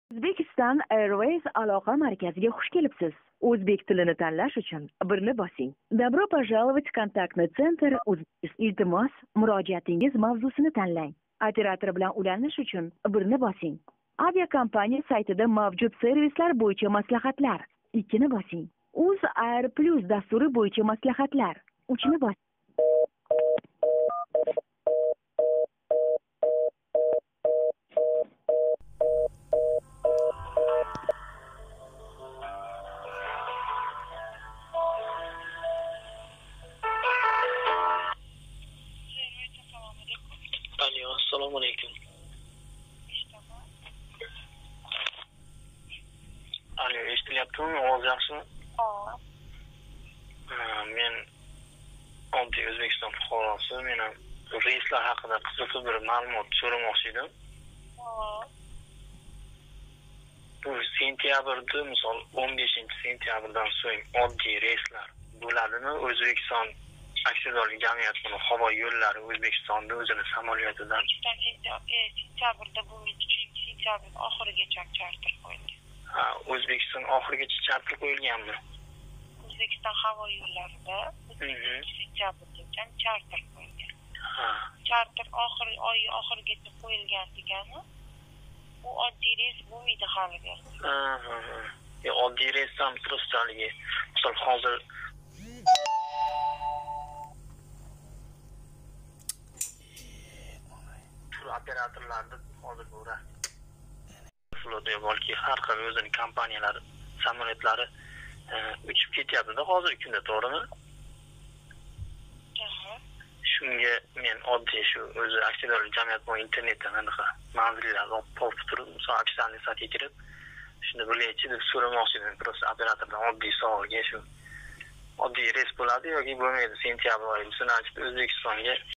Uzbekistan Airways aloqa markaziga xush kelibsiz. O'zbek tilini tanlash uchun birni bosing. Добро пожаловать в kontaktni center Uzbekistan. Iltimos, murojaatingiz mavzusini tanlang. Operator bilan ulanish uchun birni bosing. Aviakompaniya saytida mavjud servislar bo'yicha maslahatlar. 2ni bosing. Uz Air Plus dasturi bo'yicha maslahatlar. 3ni bosing. Alo, assalomu alaykum. Alo, eshitilyaptimi? Ovoz yaxshimi? Men oddiy O'zbekiston fuqarosi. Men ham reyslar haqida qiziqib bir ma'lumot so'ramoqchi edim. Bu sentyabrda, misol 15-sentyabrdan so'ng oddiy reyslar bo'ladimi? O'zbekiston aksiyadorlik jamiyati buni havo yo'llari O'zbekistonda o'zini samolyotidan sentyabrda bo'lmaydi, chunki sentyabr oxirigacha charter qo'yilgan. O'zbekiston oxirigacha charter qo'yilganmi? O'zbekiston havo yo'llarida sentyabrgacha charter qo'yilgan. Charter oy oxirigacha qo'yilgan degani bu oddiy reys bo'lmaydi haliga. Oddiy reysdan turistlarga misol hozir operatorlarda hozir bu flotda balki har xil o'zining kompaniyalari samolyotlari uchib ketyapti-da hozirgi kunda, to'g'rimi? Shunga men oddiy shu o'zi aksiyadorlik jamiyati bilan internetdan anaqa manzillarni topib turib, misol ofitsialniy saytga kirib, shuni bilaychi deb so'ramoqchi edim. Просто operatordan oddiy savolga shu oddiy reys bo'ladi yoki bo'lmaydi sentyabr oyi O'zbekistonga